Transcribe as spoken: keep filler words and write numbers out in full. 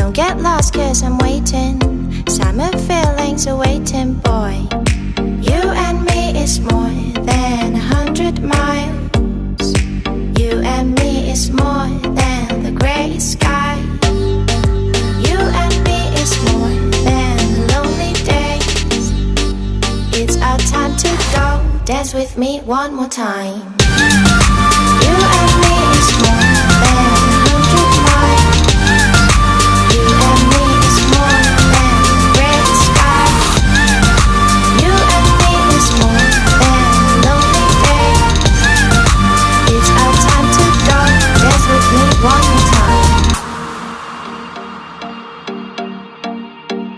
Don't get lost cause I'm waiting. Summer feelings are waiting, boy. You and me is more than a hundred miles. You and me is more than the grey sky. You and me is more than the lonely days. It's our time to go. Dance with me one more time.